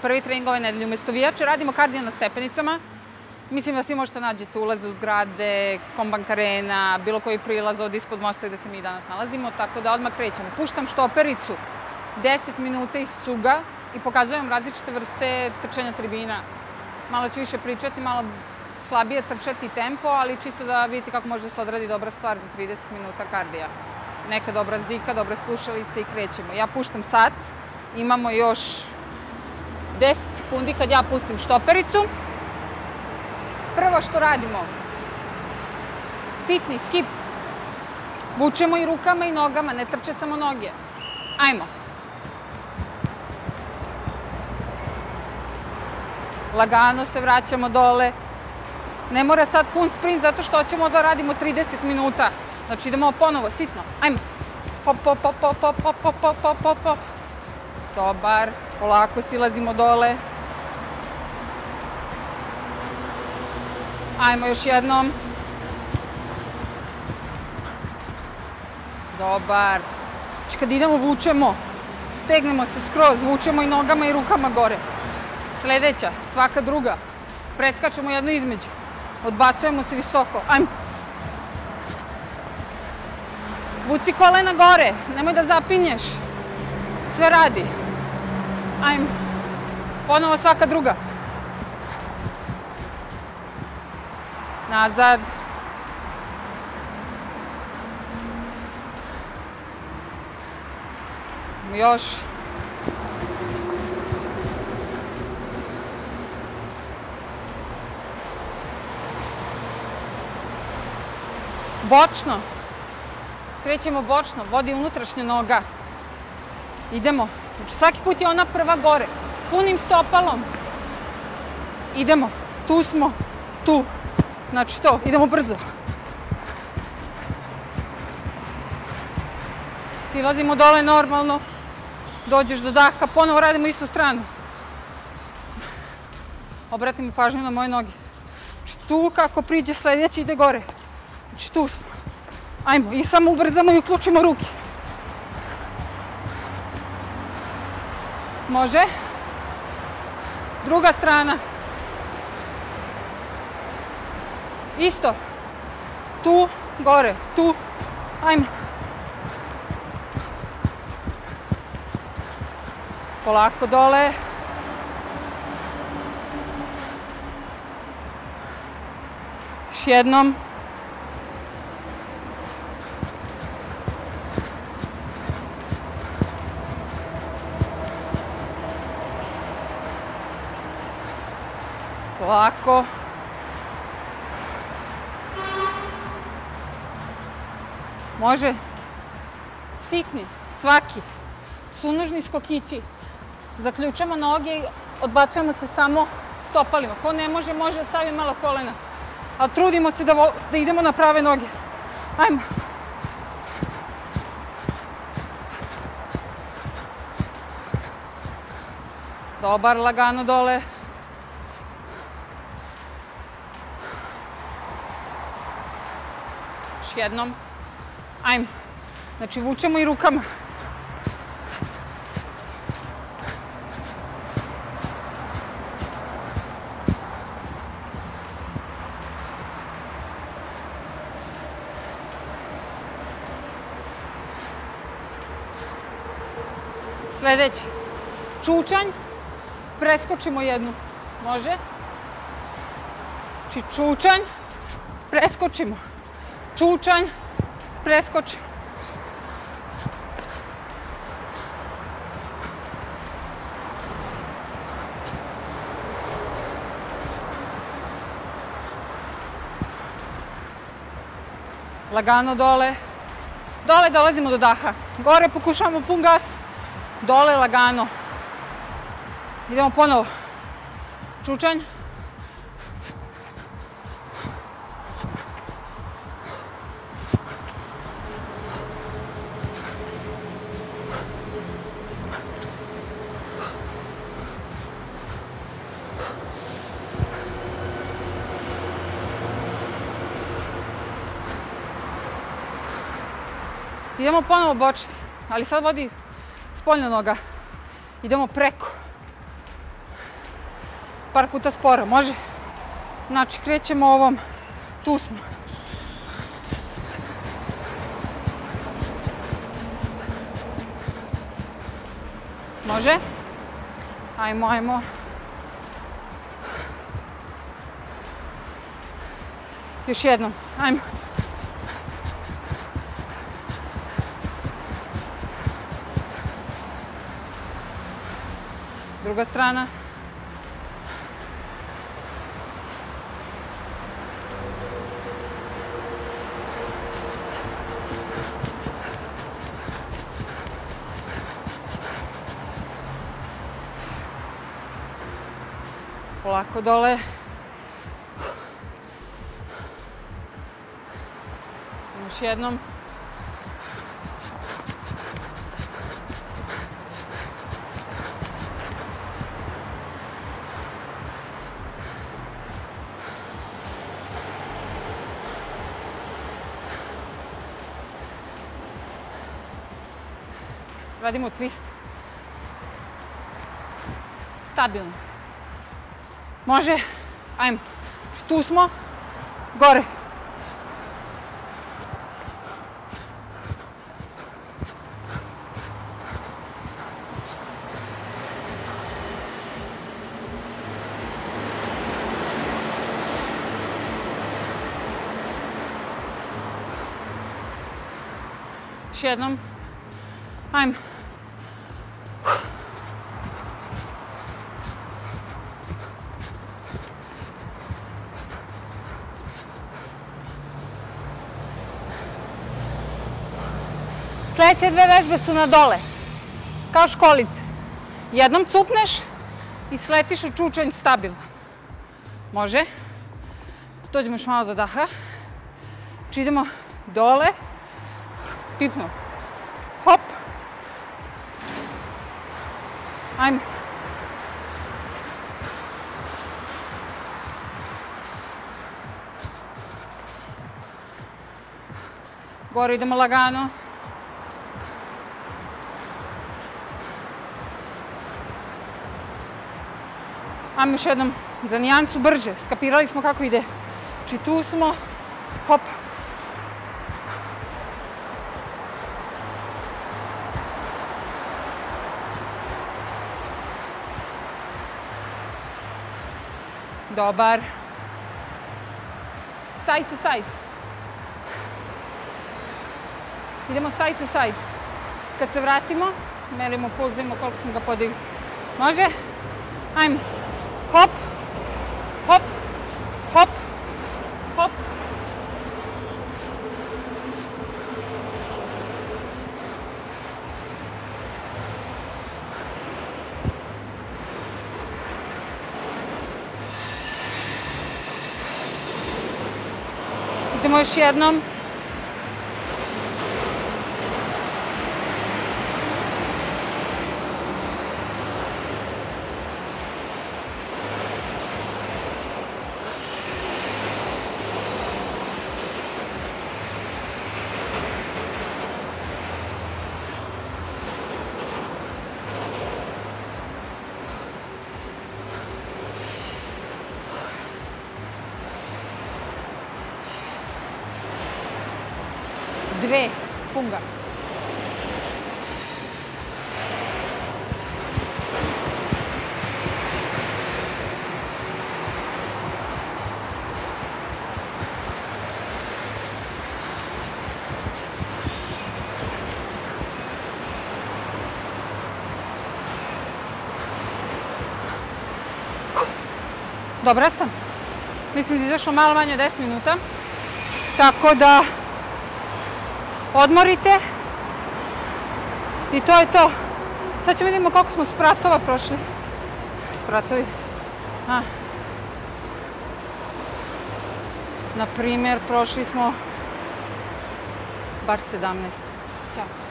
prvi trening ove nedelje. Umesto vijača radimo kardio na stepenicama. Mislim da svi možete nađete ulaze u zgrade, Kombank Arena, bilo koji prilaz od ispod mosta gde se mi danas nalazimo, tako da odmah krećemo. Puštam štopericu 10 minuta iz cuga i pokazujem različite vrste trčanja tribina. Malo ću više pričati, malo slabije trčati tempo, ali čisto da vidite kako može da se odradi dobra stvar za 30 minuta kardija. Neka dobra zika, dobre slušalice i krećemo. Ja puštam sat, imamo još 10 sekundi kad ja pustim štopericu. Prvo što radimo, sitni skip. Vučemo i rukama i nogama, ne trče samo noge. Ajmo. Lagano se vraćamo dole. Ne mora sad pun sprint zato što hoćemo da radimo 30 minuta. Znači idemo ponovo, sitno. Ajmo. Hop, hop, hop, hop, hop, hop, hop, hop, hop, hop, hop. Dobar. Polako silazimo dole. Ajmo još jednom. Dobar. Znači kad idemo vučemo, stegnemo se skroz, vučemo i nogama i rukama gore. Sledeća, svaka druga. Preskačemo jedno između. Odbacujemo se visoko. Ajmo. Vuci kolena gore, nemoj da zapinješ. Sve radi. Ajmo. Ponovo svaka druga. Nazad. Još. Bočno. Krećemo bočno, vodi unutrašnja noga. Idemo. Znači svaki put je ona prva gore. Punim stopalom. Idemo. Tu smo. Tu. Znači to. Idemo brzo. Silazimo dole normalno. Dođeš do daha. Ponovo radimo istu stranu. Obratimo pažnju na moje noge. Znači tu kako priđe sledeći ide gore. Znači tu smo. Ajmo, i samo ubrzamo i uključimo ruke. Može? Druga strana. Isto. Tu, gore, tu. Ajmo. Polako dole. Još jednom. Polako. Može. Sitni, svaki. Sunožni skokići. Zaključamo noge i odbacujemo se samo stopalima. Ko ne može, može da stavi malo kolena. Ali trudimo se da idemo na prave noge. Ajmo. Dobar, lagano dole. Još jednom. Ajmo. Znači vučemo i rukama. Sledeći. Čučanj. Preskočimo jednu. Može? Znači čučanj. Preskočimo. Čučanj. Preskočimo. Lagano dole. Dole dolazimo do daha. Gore pokušavamo pun gas. Dole lagano. Idemo ponovo. Čučanj. Idemo ponovo bočiti, ali sad vodi spoljna noga. Idemo preko. par puta sporo, može? Znači, krećemo ovom, tu smo. Može? Ajmo, ajmo. Još jednom, ajmo. Druga strana. Polako dole. Još jednom. Radimo twist. Stabilno. Može? Ajmo. Tu smo. Gore. Još jednom. Ajmo. Sljedeće dve vežbe su na dole, kao školice. Jednom cupneš i sletiš u čučanj stabilno. Može? Dođemo još malo do daha. Znači idemo dole, pipnu. Hop. Ajmo. Gore idemo lagano. Ajmo još jednom za nijansu brže. Skapirali smo kako ide. Znači tu smo. Hop. Dobar. Side to side. Idemo side to side. Kad se vratimo, merimo puls, da vidimo koliko smo ga podigli. Može? Ajmo. Hop. Hop. Hop. Hop. Idemo još jednom. Dve, pun gas. Dobra sam. Mislim da je izašlo malo manje od 10 minuta. Tako da odmorite i to je to. Sad ćemo vidimo koliko smo spratova prošli. Spratovi. Na primjer, prošli smo bar 17. Ćao.